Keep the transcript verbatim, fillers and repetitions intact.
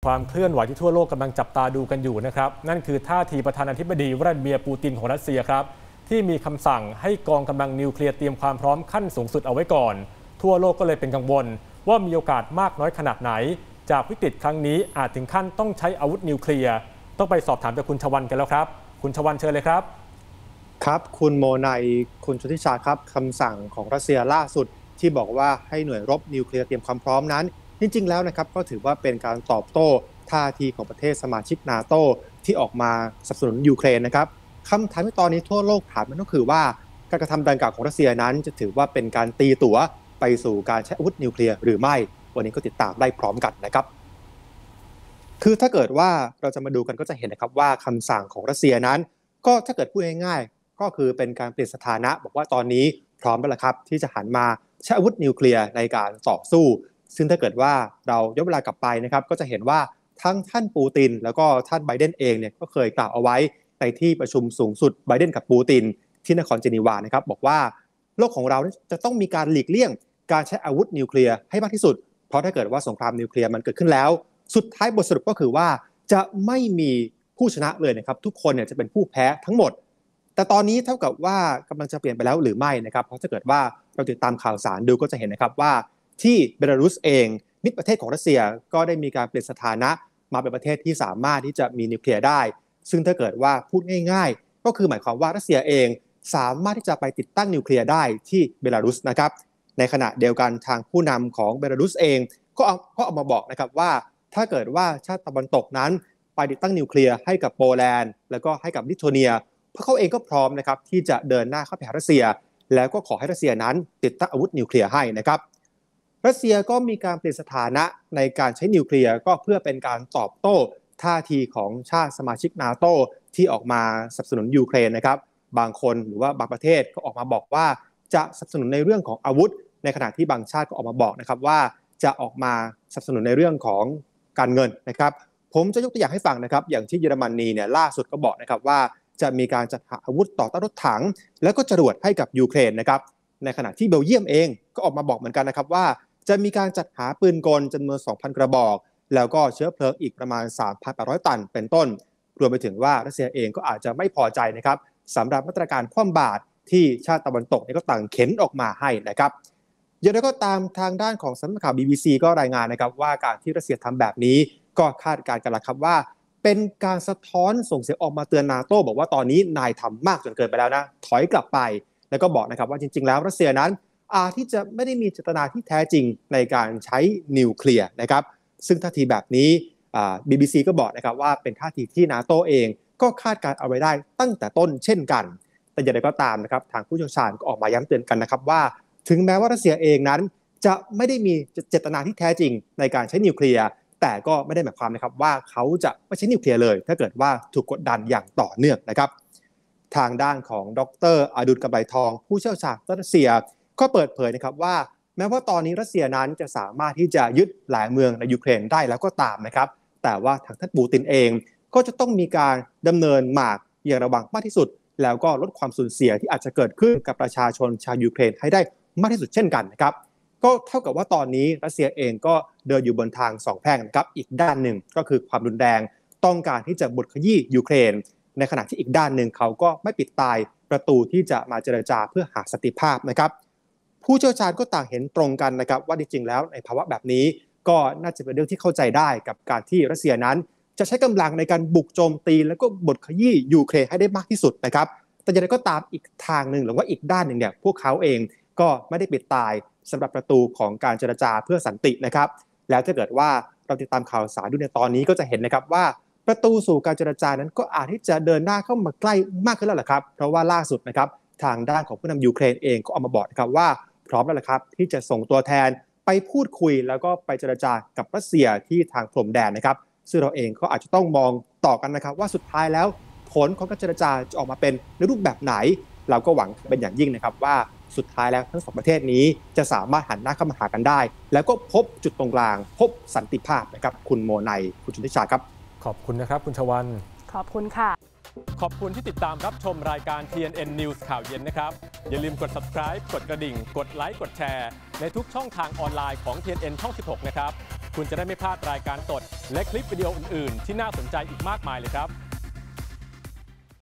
ความเคลื่อนไหวที่ทั่วโลกกำลังจับตาดูกันอยู่นะครับนั่นคือท่าทีประธานาธิบดีวลาดิเมียร์ปูตินของรัสเซียครับที่มีคำสั่งให้กองกำลังนิวเคลียร์เตรียมความพร้อมขั้นสูงสุดเอาไว้ก่อนทั่วโลกก็เลยเป็นกังวลว่ามีโอกาสมากน้อยขนาดไหนจากวิกฤตครั้งนี้อาจถึงขั้นต้องใช้อาวุธนิวเคลียร์ต้องไปสอบถามจากคุณชวันกันแล้วครับคุณชวันเชิญเลยครับครับคุณโมนัยคุณชติชาครับคำสั่งของรัสเซียล่าสุดที่บอกว่าให้หน่วยรบนิวเคลียร์เตรียมความพร้อมนั้นจริงๆแล้วนะครับก็ถือว่าเป็นการตอบโต้ท่าทีของประเทศสมาชิกนาโตที่ออกมาสนับสนุนยูเครนนะครับคำถามที่ตอนนี้ทั่วโลกถามมันก็คือว่าการกระทำดังกล่าวของรัสเซียนั้นจะถือว่าเป็นการตีตั๋วไปสู่การใช้อาวุธนิวเคลียร์หรือไม่วันนี้ก็ติดตามได้พร้อมกันนะครับคือถ้าเกิดว่าเราจะมาดูกันก็จะเห็นนะครับว่าคำสั่งของรัสเซียนั้นก็ถ้าเกิดพูดง่ายๆก็คือเป็นการเปลี่ยนสถานะบอกว่าตอนนี้พร้อมแล้วครับที่จะหันมาใช้อาวุธนิวเคลียร์ในการต่อสู้ซึ่งถ้าเกิดว่าเราย้อนเวลากลับไปนะครับก็จะเห็นว่าทั้งท่านปูตินแล้วก็ท่านไบเดนเองเนี่ยก็เคยกล่าวเอาไว้ในที่ประชุมสูงสุดไบเดนกับปูตินที่นครเจนีวานะครับบอกว่าโลกของเราจะต้องมีการหลีกเลี่ยงการใช้อาวุธนิวเคลียร์ให้มากที่สุดเพราะถ้าเกิดว่าสงครามนิวเคลียร์มันเกิดขึ้นแล้วสุดท้ายบทสรุปก็คือว่าจะไม่มีผู้ชนะเลยนะครับทุกคนเนี่ยจะเป็นผู้แพ้ทั้งหมดแต่ตอนนี้เท่ากับว่ากำลังจะเปลี่ยนไปแล้วหรือไม่นะครับเพราะถ้าเกิดว่าเราติดตามข่าวสารดูก็จะเห็นนะครับว่าที่เบลารุสเองมิตรประเทศของรัสเซียก็ได้มีการเปลี่ยนสถานะมาเป็นประเทศที่สามารถที่จะมีนิวเคลียร์ได้ซึ่งถ้าเกิดว่าพูดง่ายๆก็คือหมายความว่ารัสเซียเองสามารถที่จะไปติดตั้งนิวเคลียร์ได้ที่เบลารุสนะครับในขณะเดียวกันทางผู้นำของเบลารุสเองก็เอาก็ออกมาบอกนะครับว่าถ้าเกิดว่าชาติตะวันตกนั้นไปติดตั้งนิวเคลียร์ให้กับโปแลนด์แล้วก็ให้กับลิทัวเนียเพราะเขาเองก็พร้อมนะครับที่จะเดินหน้าเข้าไปหารัสเซียแล้วก็ขอให้รัสเซียนั้นติดตั้งอาวุธนิวเคลียร์ให้นะครับรัสเซียก็มีการเปลี่ยนสถานะในการใช้นิวเคลียร์ก็เพื่อเป็นการตอบโต้ท่าทีของชาติสมาชิกนาโตที่ออกมาสนับสนุนยูเครนนะครับบางคนหรือว่าบางประเทศก็ออกมาบอกว่าจะสนับสนุนในเรื่องของอาวุธในขณะที่บางชาติก็ออกมาบอกนะครับว่าจะออกมาสนับสนุนในเรื่องของการเงินนะครับผมจะยกตัวอย่างให้ฟังนะครับอย่างที่เยอรมนีเนี่ยล่าสุดก็บอกนะครับว่าจะมีการจัดหาอาวุธต่อต้านรถถังแล้วก็จรวดให้กับยูเครนนะครับในขณะที่เบลเยียมเองก็ออกมาบอกเหมือนกันนะครับว่าจะมีการจัดหาปืนกลจำนวน สองพัน กระบอกแล้วก็เชื้อเพลิงอีกประมาณ สามพันแปดร้อย ตันเป็นต้นรวมไปถึงว่ารัสเซียเองก็อาจจะไม่พอใจนะครับสำหรับมาตรการคว่ำบาตรที่ชาติตะวันตกก็ต่างเข็นออกมาให้นะครับอย่างไรก็ตามทางด้านของสำนักข่าว บี บี ซี ก็รายงานนะครับว่าการที่รัสเซียทำแบบนี้ก็คาดการณ์กันแล้วครับว่าเป็นการสะท้อนส่งเสียงออกมาเตือนนาโต้บอกว่าตอนนี้นายทำมากจนเกินไปแล้วนะถอยกลับไปแล้วก็บอกนะครับว่าจริงๆแล้วรัสเซียนั้นอาจที่จะไม่ได้มีเจตนาที่แท้จริงในการใช้นิวเคลียร์นะครับซึ่งท่าทีแบบนี้ บี บี ซี ก็บอกนะครับว่าเป็นท่าทีที่นาโต้เองก็คาดการเอาไว้ได้ตั้งแต่ต้นเช่นกันแต่อย่างไรก็ตามนะครับทางผู้เชี่ยวชาญก็ออกมาย้ำเตือนกันนะครับว่าถึงแม้ว่ารัสเซียเองนั้นจะไม่ได้มีเจตนาที่แท้จริงในการใช้นิวเคลียร์แต่ก็ไม่ได้หมายความนะครับว่าเขาจะไม่ใช้นิวเคลียร์เลยถ้าเกิดว่าถูกกดดันอย่างต่อเนื่องนะครับทางด้านของดร.อดุล กำไลทองผู้เชี่ยวชาญรัสเซียก็เปิดเผยนะครับว่าแม้ว่าตอนนี้รัสเซียนั้นจะสามารถที่จะยึดหลายเมืองในยูเครนได้แล้วก็ตามนะครับแต่ว่าทางท่านปูตินเองก็จะต้องมีการดำเนินหมากอย่างระวังมากที่สุดแล้วก็ลดความสูญเสียที่อาจจะเกิดขึ้นกับประชาชนชาวยูเครนให้ได้มากที่สุดเช่นกันนะครับก็เท่ากับว่าตอนนี้รัสเซียเองก็เดินอยู่บนทางสองแพร่งครับอีกด้านหนึ่งก็คือความรุนแรงต้องการที่จะบดขยี้ยูเครนในขณะที่อีกด้านหนึ่งเขาก็ไม่ปิดตายประตูที่จะมาเจรจาเพื่อหาสันติภาพนะครับผู้เชี่ยวชาญก็ต่างเห็นตรงกันนะครับว่าจริงๆแล้วในภาวะแบบนี้ก็น่าจะเป็นเรื่องที่เข้าใจได้กับการที่รัสเซียนั้นจะใช้กำลังในการบุกโจมตีแล้วก็บดขยี้ยูเครนให้ได้มากที่สุดนะครับแต่อย่างไรก็ตามอีกทางหนึ่งหรือว่าอีกด้านหนึ่งเนี่ยพวกเขาเองก็ไม่ได้ปิดตายสำหรับประตูของการเจรจาเพื่อสันตินะครับแล้วถ้าเกิดว่าเราติดตามข่าวสารดูในตอนนี้ก็จะเห็นนะครับว่าประตูสู่การเจรจานั้นก็อาจที่จะเดินหน้าเข้ามาใกล้มากขึ้นแล้วล่ะครับเพราะว่าล่าสุดนะครับทางด้านของผู้นำยูเครนเองก็ออกมาบอกนะครับว่าพร้อมแล้วล่ะครับที่จะส่งตัวแทนไปพูดคุยแล้วก็ไปเจรจากับรัสเซียที่ทางพรมแดนนะครับซึ่งเราเองก็อาจจะต้องมองต่อกันนะครับว่าสุดท้ายแล้วผลของการเจรจาจะออกมาเป็นในรูปแบบไหนเราก็หวังเป็นอย่างยิ่งนะครับว่าสุดท้ายแล้วทั้งสองประเทศนี้จะสามารถหันหน้าเข้ามาหากันได้แล้วก็พบจุดตรงกลางพบสันติภาพนะครับคุณโมนัยคุณชนทิชาครับขอบคุณนะครับคุณชวันขอบคุณค่ะขอบคุณที่ติดตามรับชมรายการ ที เอ็น เอ็น News ข่าวเย็นนะครับอย่าลืมกด ซับสไครบ์ กดกระดิ่งกดไลค์กดแชร์ในทุกช่องทางออนไลน์ของ ที เอ็น เอ็น ช่อง สิบหกนะครับคุณจะได้ไม่พลาดรายการสดและคลิปวิดีโออื่นๆที่น่าสนใจอีกมากมายเลยครับ